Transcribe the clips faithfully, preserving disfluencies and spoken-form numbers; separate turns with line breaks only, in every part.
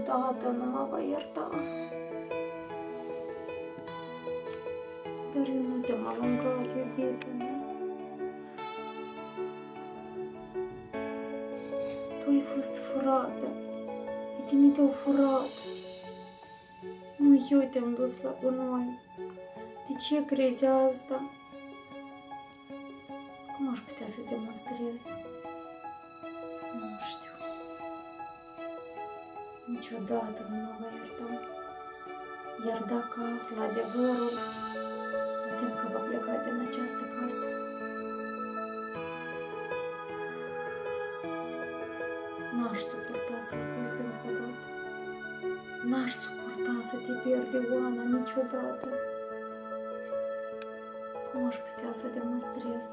niciodată nu mă va ierta. Dar eu nu te-am alungat, iubita mea. Tu ai fost furată. Pe tine te-au furat. Nu, eu te-am dus la gunoi. De ce crezi asta? Cum aș putea să demonstrez? Nu știu. Niciodată nu mă va ierta. Iar dacă află adevărul, mă tem că va pleca din această casă. N-aș suporta să mă pierd încă o dată. N-aș suporta să te pierde, Oana, niciodată. Cum aș putea să demonstrez?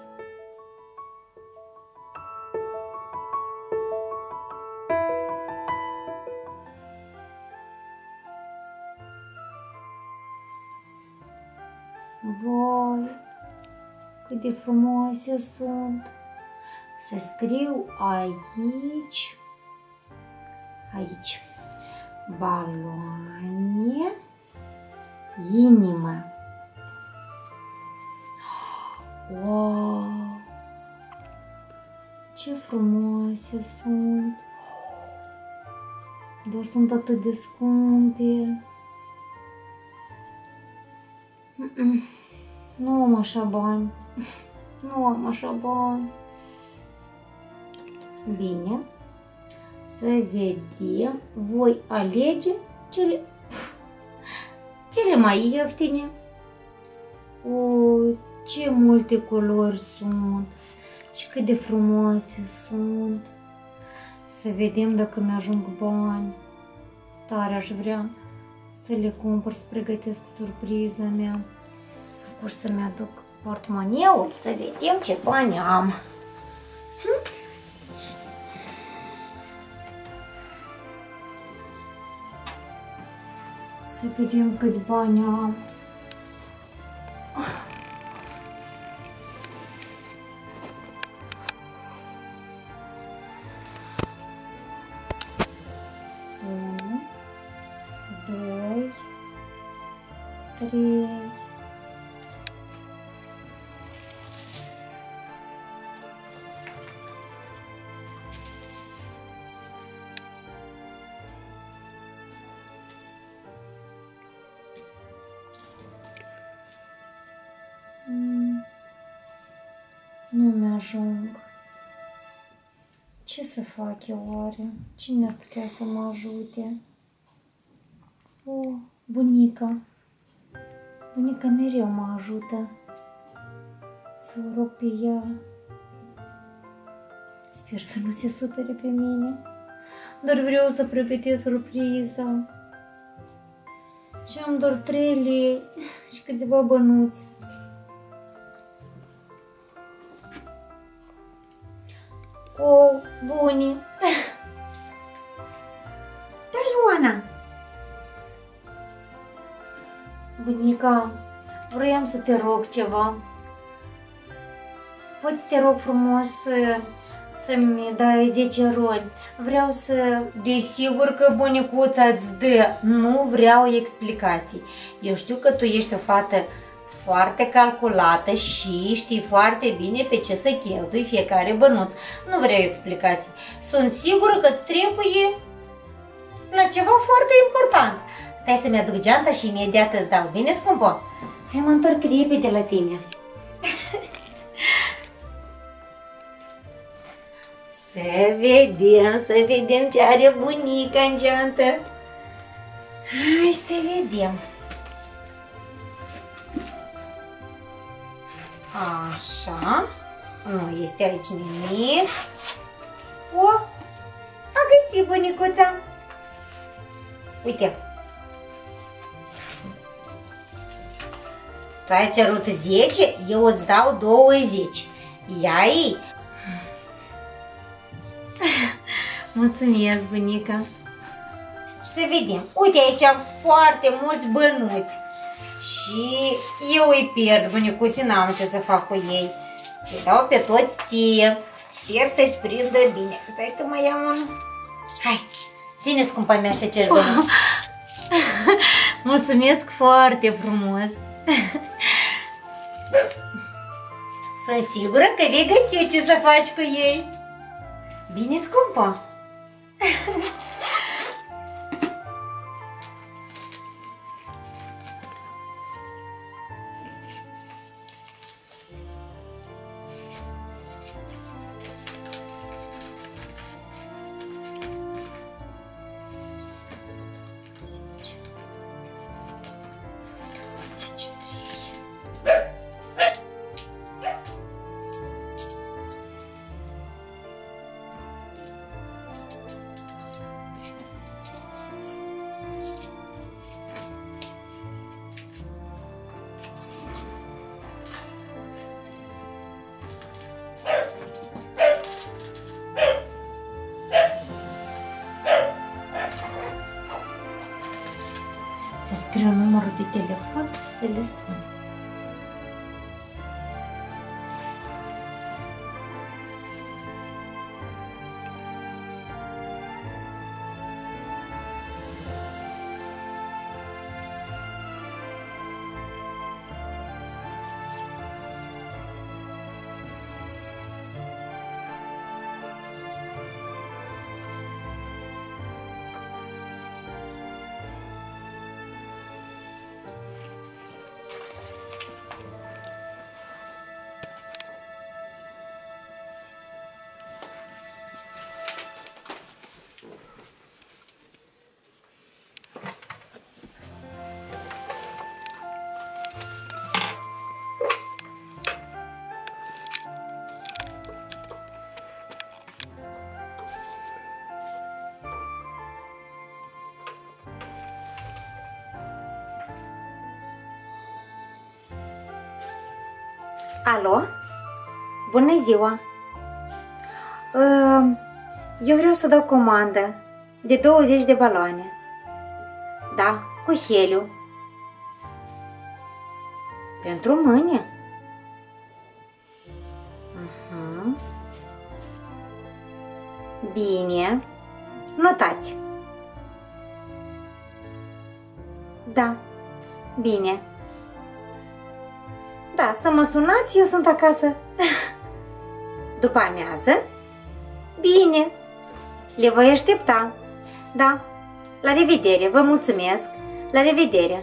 Voi, cât de frumoase sunt! Să scriu aici, aici, baloane, inimă. Wow! Ce frumoase sunt! Dar sunt atât de scumpe. Mm-mm. Nu am așa bani. Nu am așa bani. Bine. Să vedem. Voi alege cele, cele mai ieftine. O, ce multe culori sunt. Și cât de frumoase sunt. Să vedem dacă mi-ajung bani. Tare aș vrea să le cumpăr, să pregătesc surpriza mea. Acum să-mi aduc portmoneul, să vedem ce bani am. Hm? Să vedem câți bani am. Unu, doi, trei. Nu mi-ajung. Ce să fac eu oare? Cine ar putea să mă ajute? O, bunica. Bunica mereu mă ajută. Să o rog pe ea. Sper să nu se supere pe mine. Doar vreau să pregătesc surpriza. Și am doar trei lei și câteva bănuți. O, buni! Da, Ioana! Bunica, vroiam să te rog ceva. Poți te rog frumos să, să-mi dai zece roli. Vreau să... Desigur că bunicuța îți dă. Nu vreau explicații. Eu știu că tu ești o fată foarte calculată și știi foarte bine pe ce să cheltui fiecare bănuț. Nu vreau explicații. Sunt sigură că îți trebuie la ceva foarte important. Stai să-mi aduc geanta și imediat îți dau. Bine, scumpă? Hai, mă întorc repede la tine. Să vedem, să vedem ce are bunica în geantă. Hai să vedem. Așa, nu este aici nimic. O, a găsit bunicuța. Uite. Tu ai cerut zece, eu îți dau douăzeci. Ia-i. Mulțumesc, bunica. Și să vedem. Uite aici am foarte mulți bănuți. Și eu îi pierd, bunicuții, n-am ce să fac cu ei. Îi dau pe toți ție. Sper să-ți prindă bine. Stai că mai am unul. Hai, Ține, scumpa mea, șecer de oh. Mulțumesc foarte frumos. Sunt sigură că vei găsi ce să faci cu ei. Bine, scumpa? Să scriu numărul de telefon să le sun. Alo? Bună ziua! Eu vreau să dau comandă de douăzeci de baloane. Da, cu heliu. Pentru mâine? Uh-huh. Bine. Notați. Da. Bine. Da, să mă sunați, eu sunt acasă. După amiază? Bine. Le voi aștepta. Da. La revedere, vă mulțumesc. La revedere.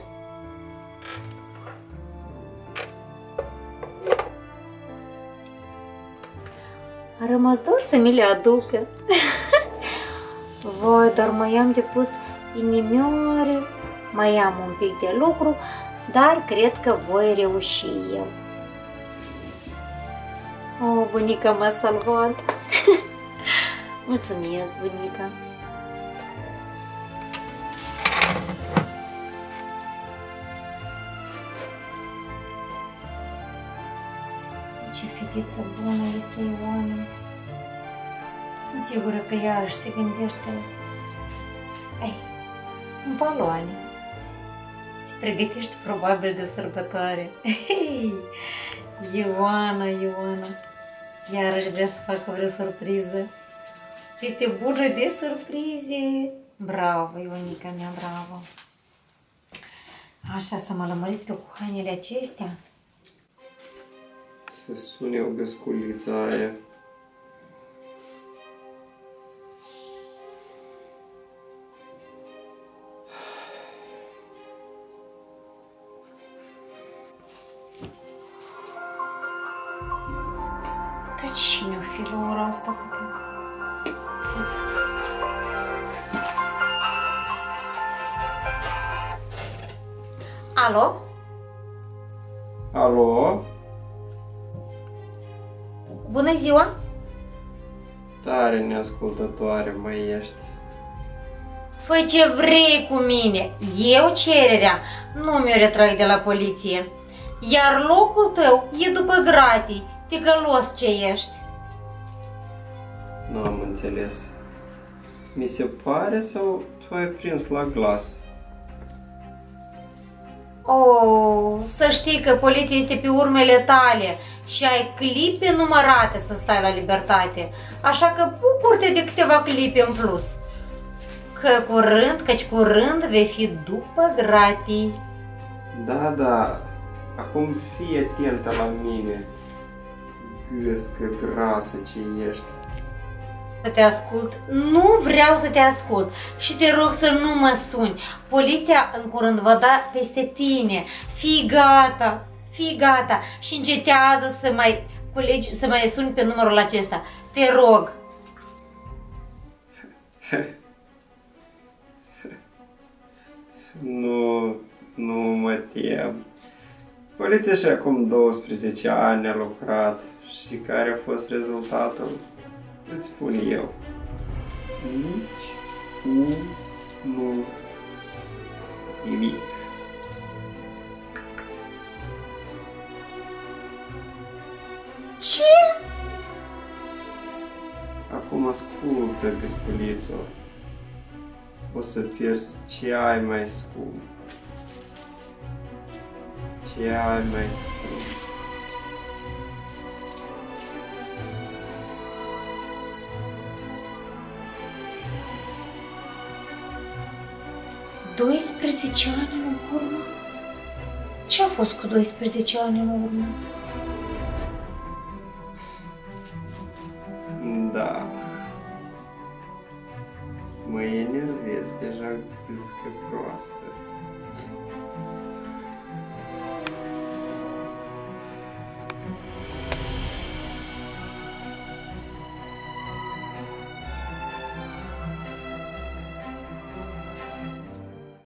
A rămas doar să mi le aducă. Voi, dar mai am de pus inimioare, mai am un pic de lucru, dar cred că voi reuși eu. Oh, bunica m-a salvat. Mulțumesc, bunica. Ce fetiță bună este Ioana. Sunt sigură că ea își se gândește ei, în baloane. Se pregătește probabil de sărbătoare. Hey, Ioana, Ioana, iarăși vrea să facă vreo surpriză. Este bună de surprize. Bravo, Ionica mea, bravo. Așa, să mă lămăriți cu hainele acestea.
Să sune o găsculiță aia.
Dar cine o fi la ora asta cu tine? Alo?
Alo?
Bună ziua!
Tare neascultătoare mai ești.
Fă ce vrei cu mine. Eu cererea nu mi-o retrag de la poliție. Iar locul tău e după gratii, ticălos ce ești.
Nu am înțeles. Mi se pare sau tu ai prins la glas?
Oh, să știi că poliția este pe urmele tale și ai clipe numărate să stai la libertate. Așa că bucur-te de câteva clipe în plus. că curând, căci curând vei fi după gratii.
Da, da, acum fii atentă la mine, gâscă grasă ce ești.
Să te ascult? Nu vreau să te ascult și te rog să nu mă suni. Poliția în curând va da peste tine. Fii gata, fii gata și încetează să mai colegi, să mai suni pe numărul acesta. Te rog.
Nu, nu mă tem. Poliția și acum douăsprezece ani a lucrat și care a fost rezultatul? Îți spun eu. Nici cu nu nimic.
Ce?
Acum ascultă, gâsculițo. O să pierzi ce ai mai scump. Ce ai mai scump.
doisprezece ani în urmă? Ce a fost cu doisprezece ani în urmă?
Da. Mă enervez deja, gâscă proastă.